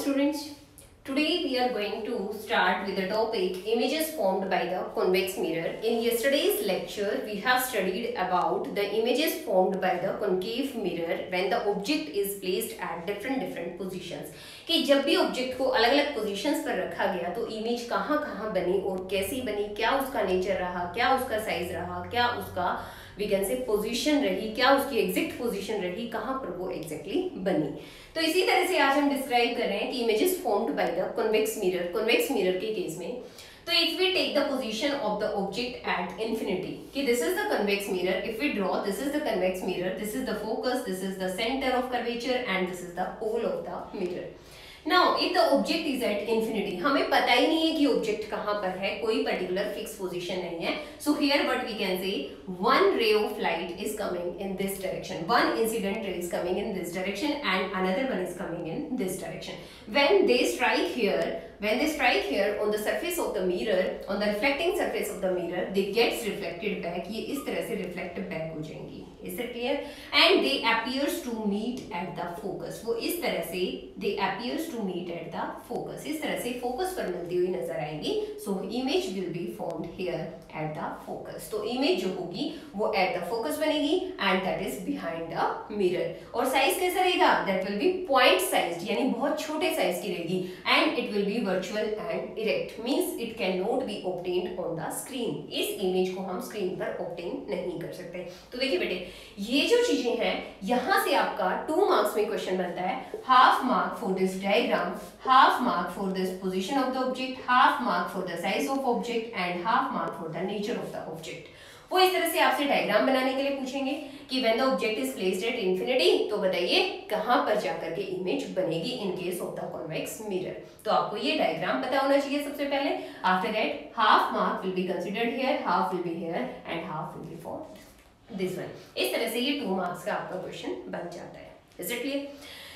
students, today we are going to start with the topic images formed by the convex mirror. In yesterday's lecture we have studied about the images formed by the concave mirror when the object is placed at different positions. कि जब भी object को अलग अलग positions पर रखा गया तो इमेज कहाँ बनी और कैसी बनी, क्या उसका नेचर रहा, क्या उसका साइज रहा, क्या उसका वी कैन से पोजीशन रही, क्या उसकी एग्जैक्ट पोजीशन रही, कहाँ पर वो एग्जैक्टली बनी। तो इसी तरह से आज हम डिस्क्राइब कर रहे हैं कि images formed by the convex mirror के केस में। तो if we take the position of the object at infinity, कि this is the convex mirror, if we draw this is the convex mirror, this is the focus, this is the centre of curvature and this is the pole of the mirror. Now if the object is at infinity, हमें पता ही नहीं है कि object कहां पर है, कोई particular fix position नहीं है। So here what we can say, one ray of light is coming in this direction, one incident ray is coming in this direction and another one is coming in this direction. when they strike here on the surface of the mirror, on the reflecting surface of the mirror, they gets reflected back, ये इस तरह से reflect back हो जाएंगी। Is it clear? And they appears to meet at the focus, वो इस तरह से they appears to meet at the focus, इस तरह से focus पर मिलती हुई नजर आएंगी। So image will be formed here at the focus, तो image जो होगी वो at the focus बनेगी and that is behind the mirror। और size कैसा रहेगा? That will be point sized, यानी बहुत छोटे साइज की रहेगी and it will be virtual and erect, means it cannot be obtained on the screen। इस इमेज को हम स्क्रीन पर obtain नहीं कर सकते। तो देखिए बेटे, ये जो चीजें हैं यहां से आपका 2 मार्क्स में क्वेश्चन बनता है। Half mark for this diagram, half mark for this position of the object, half mark for the size of object and half mark for the nature of the object. वो इस तरह से आपसे diagram बनाने के लिए पूछेंगे कि when the object is placed at infinity, तो बताइए कहां पर जाकर के इमेज बनेगी in case of the convex mirror. तो आपको ये डायग्राम पता होना चाहिए सबसे पहले। After that half mark will be considered here, half will be here and half will be for this one. इस तरह से ये 2 मार्क्स का आपका क्वेश्चन बन जाता है। Is it clear?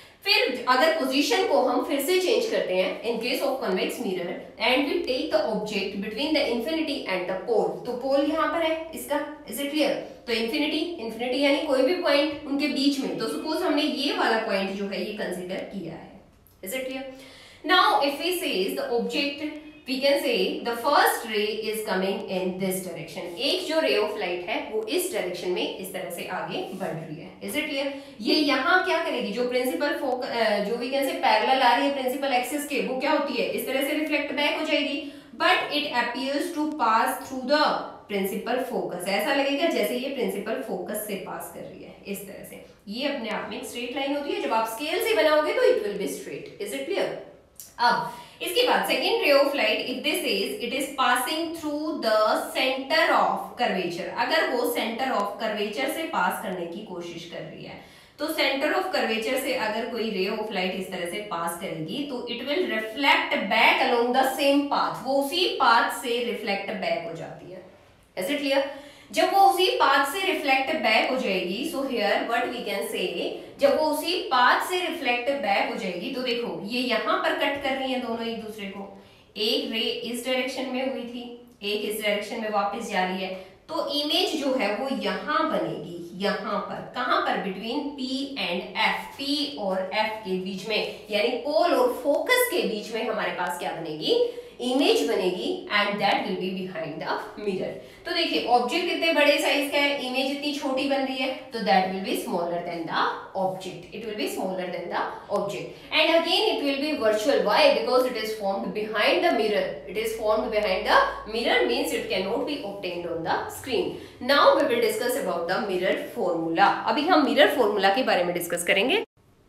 फिर अगर पोजीशन को हम फिर से चेंज करते हैं in case of convex mirror and we take the object between the infinity and the pole, तो पोल यहाँ पर है इसका। Is it clear? तो इंफिनिटी यानी कोई भी पॉइंट उनके बीच में, तो सपोज हमने ये वाला पॉइंट जो है ये कंसीडर किया है। Is it clear? Now if we says the object, we can say the first ray is coming in this direction, एक जो ray of light है वो इस डायरेक्शन में इस तरह से आगे बढ़ रही है। Is it clear? ये यहाँ क्या करेगी, जो प्रिंसिपल जो we can say पैरेलल आ रही है प्रिंसिपल एक्सिस के, वो क्या होती है, इस तरह से रिफ्लेक्ट बैक हो जाएगी, but it appears to pass through the principal focus. ऐसा लगेगा जैसे ये प्रिंसिपल फोकस से पास कर रही है, इस तरह से। ये अपने आप में एक स्ट्रेट लाइन होती है, जब आप स्केल से बनाओगे तो it will be straight. Is it clear? अब इसके बाद second ray of light, if this is it is passing through the centre of curvature, अगर वो सेंटर ऑफ कर्वेचर से पास करने की कोशिश कर रही है, तो सेंटर ऑफ कर्वेचर से अगर कोई रे ऑफ लाइट इस तरह से पास करेगी तो it will reflect back along the same path, वो उसी पाथ से रिफ्लेक्ट बैक हो जाती है। Is it clear? जब वो उसी पाथ से रिफ्लेक्ट बैक हो जाएगी, so here what we can say, जब वो उसी पाथ से रिफ्लेक्ट बैक हो जाएगी तो देखो ये यहां पर कट कर रही हैं दोनों एक दूसरे को। एक रे इस डायरेक्शन में हुई थी, एक इस डायरेक्शन में वापस जा रही है, तो इमेज जो है वो यहां बनेगी, यहां पर। कहां पर? Between P and F, P और F के बीच में, यानी पोल और फोकस के बीच में हमारे पास क्या बनेगी, इमेज बनेगी and that will be behind the mirror. तो देखिए ऑब्जेक्ट इतने बड़े साइज का है, इमेज इतनी छोटी बन रही है, तो that will be smaller than the object, it will be smaller than the object and again it will be virtual. Why? Because it is formed behind the mirror, it is formed behind the mirror means it can not be obtained on the screen. Now we will discuss about the mirror formula. अभी हम mirror formula के बारे में discuss करेंगे।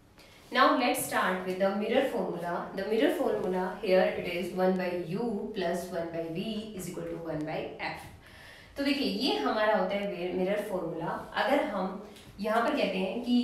Now let's start with the mirror formula. The mirror formula here it is 1 by u plus 1 by v is equal to 1 by f. तो देखिए ये हमारा होता है मिरर फॉर्मूला। अगर हम यहाँ पर कहते हैं कि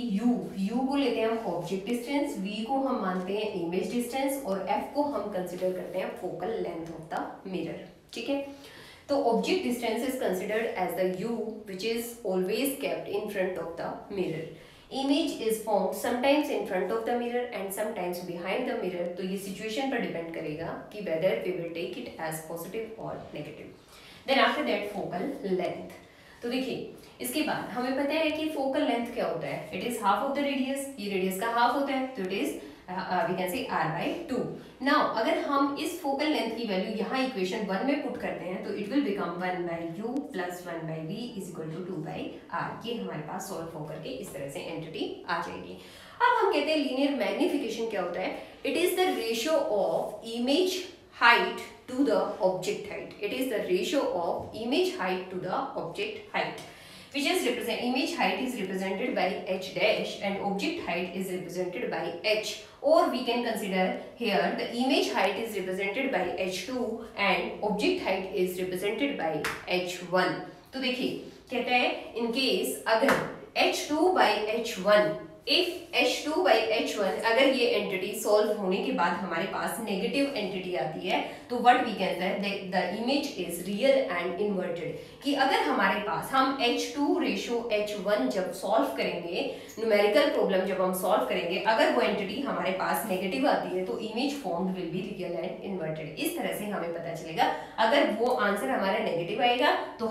u को लेते हैं हम ऑब्जेक्ट डिस्टेंस, v को हम मानते हैं इमेज डिस्टेंस और f को हम कंसिडर करते हैं focal length of the mirror. ठीक है? तो object distance is considered as the u which is always kept in front of the mirror. Image is formed sometimes in front of the mirror and sometimes behind the mirror. तो ये situation पर depend करेगा कि whether we will take it as positive or negative. Then after that focal length. तो देखिए इसके बाद हमें पता है कि focal length क्या होता है, it is half of the radius, ये radius का half होता है, तो it is वी कैन से r/2। नाउ अगर हम इस फोकल लेंथ की वैल्यू यहाँ इक्वेशन 1 में पुट करते हैं तो it will become 1/u plus 1/v is equal to 2/r। ये हमारे पास सॉल्व होकर के इस तरह से एंटिटी आ जाएगी। अब हम कहते हैं लीनियर मैग्निफिकेशन क्या होता है? It is the ratio of image height to the object height. It is the ratio of image height to the object height, which is image height is represented by h dash and object height is represented by h, or we can consider here the image height is represented by h2 and object height is represented by h1। तो देखिए कहता है in case अगर h2 by h1 if h2 by h1 अगर ये entity solve होने के बाद हमारे पास नेगेटिव एंटिटी आती है तो what we can say the image is real and inverted. कि अगर हमारे पास हम h2 रेशो h1 जब सॉल्व करेंगे, न्यूमेरिकल प्रॉब्लम जब हम सॉल्व करेंगे, अगर वो एंटिटी हमारे पास नेगेटिव आती है तो image formed will be real and inverted. इस तरह से हमें पता चलेगा। अगर वो आंसर हमारा नेगेटिव आएगा तो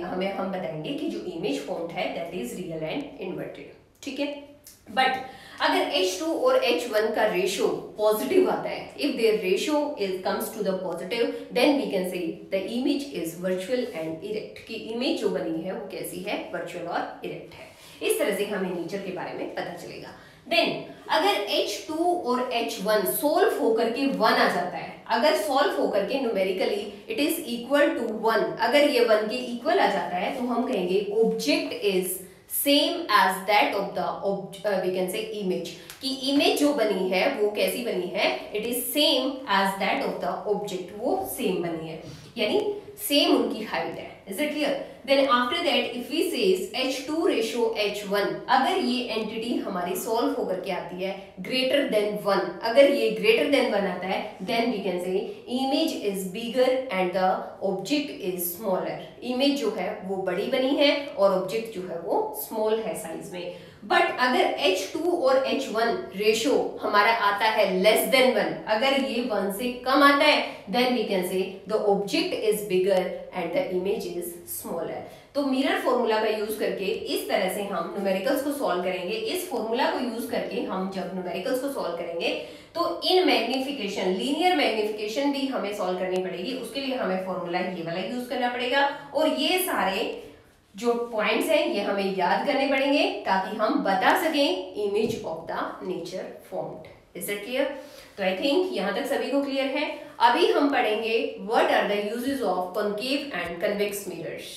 हम बताएंगे कि जो इमेज फॉर्म्ड है that is real and inverted. ठीक है, बट अगर h2 और h1 का रेशियो पॉजिटिव आता है, if there ratio comes to the positive, then we can say the image is virtual and erect. कि इमेज जो बनी है वो कैसी है? वर्चुअल और इरेक्ट है। इस तरह से हमें नेचर के बारे में पता चलेगा। देन अगर h2 और h1 सोल्व होकर के 1 आ जाता है, अगर सॉल्व होकर के numerically it is equal to 1, अगर ये 1 के इक्वल आ जाता है तो हम कहेंगे object is same as that of the we can say image. कि इमेज जो बनी है वो कैसी बनी है? It is same as that of the object, वो सेम बनी है, यानी सेम उनकी हाइट है। Is it clear? Then after that if we says h2 ratio h1, अगर ये एंटिटी हमारी सॉल्व होकर के आती है ग्रेटर देन 1, अगर ये ग्रेटर देन 1 आता है then we can say image is bigger and the object is smaller. Image जो है वो बड़ी बनी है और ऑब्जेक्ट जो है वो स्मॉल है साइज में। बट अगर h2 और h1 रेशो हमारा आता है लेस देन 1, अगर ये 1 से कम आता है then we can say the object is bigger and the image is smaller. तो मिरर फॉर्मूला का यूज करके इस तरह से हम न्यूमेरिकल्स को सॉल्व करेंगे। इस फॉर्मूला को यूज करके हम जब न्यूमेरिकल्स को सॉल्व करेंगे तो इन मैग्निफिकेशन, लीनियर मैग्निफिकेशन भी हमें सॉल्व करनी पड़ेगी। उसके लिए हमें फॉर्मूला ये वाला यूज करना पड़ेगा और ये सारे जो पॉइंट्स हैं ये हमें याद करने पड़ेंगे ताकि हम बता सकें image of the nature formed. Is it clear? तो आई थिंक यहां तक सभी को क्लियर है। अभी हम पढ़ेंगे what are the uses of concave and convex mirrors.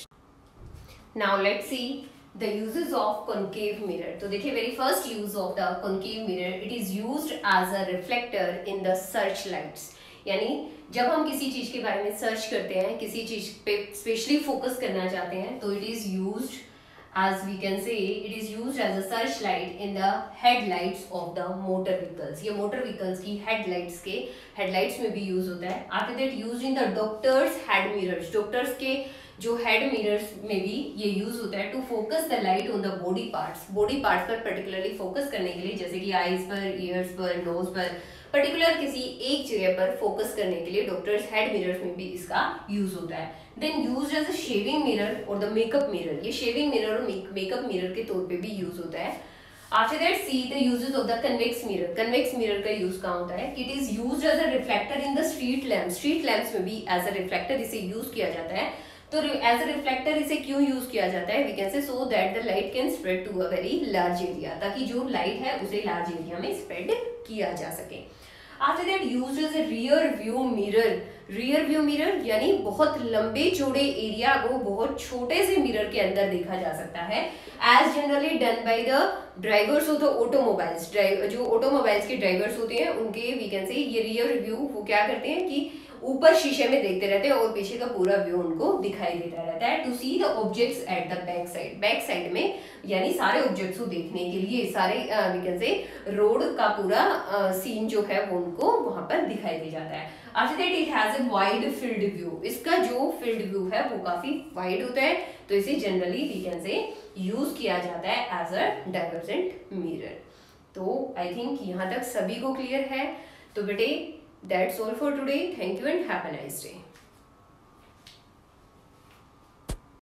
Now let's see the uses of concave mirror. तो देखिए very first use of the concave mirror, it is used as a reflector in the search lights. यानी जब हम किसी चीज के बारे में सर्च करते हैं, किसी चीज पे स्पेशली फोकस करना चाहते हैं तो it is used as we can say it is used as a searchlight in the headlights of the motor vehicles। ये motor vehicles की headlights में भी use होता है। After that used in the doctors head mirrors, doctors के जो head mirrors में भी ये use होता है to focus the light on the body parts पर particularly focus करने के लिए, जैसे कि eyes पर, ears पर, nose पर, पर्टिकुलर किसी एक जगह पर फोकस करने के लिए डॉक्टर्स हेड मिरर्स में भी इसका यूज होता है। Then used as a shaving mirror और द मेकअप मिरर, ये शेविंग मिरर और मेकअप मिरर के तौर पे भी यूज होता है। After that see the uses of the convex mirror. Convex mirror का यूज कहाँ होता है? It is used as a reflector in the street lamp. Street lamps में भी एज अ रिफ्लेक्टर इसे यूज किया जाता है। तो एज अ रिफ्लेक्टर इसे क्यों यूज किया जाता है? We can say so that the light can spread to a very large area, ताकि जो लाइट है उसे लार्ज एरिया में स्प्रेड किया जा सके। After that used as a rear view mirror। rear view mirror यानी बहुत लंबे चौड़े एरिया को बहुत छोटे से मिरर के अंदर देखा जा सकता है। As generally done by the drivers of the automobiles। जो ऑटोमोबाइल्स के ड्राइवर्स होते हैं उनके वी कैन से ये रियर व्यू वो क्या करते हैं कि ऊपर शीशे में देखते रहते हैं और पीछे का पूरा व्यू उनको दिखाई देता रहता है। To see the objects at the back side. Back side में यानी सारे ऑब्जेक्ट्स को देखने के लिए सारे वी कैन से रोड का पूरा सीन जो है वो उनको वहां पर दिखाई दे जाता है। After that it has a wide field view. इसका जो फील्ड व्यू है वो काफी वाइड होता है, तो इसे generally we can say use किया जाता है एज अ डाइवर्जेंट मिरर। तो आई थिंक यहाँ तक सभी को क्लियर है। तो बेटे that's all for today. Thank you and have a nice day.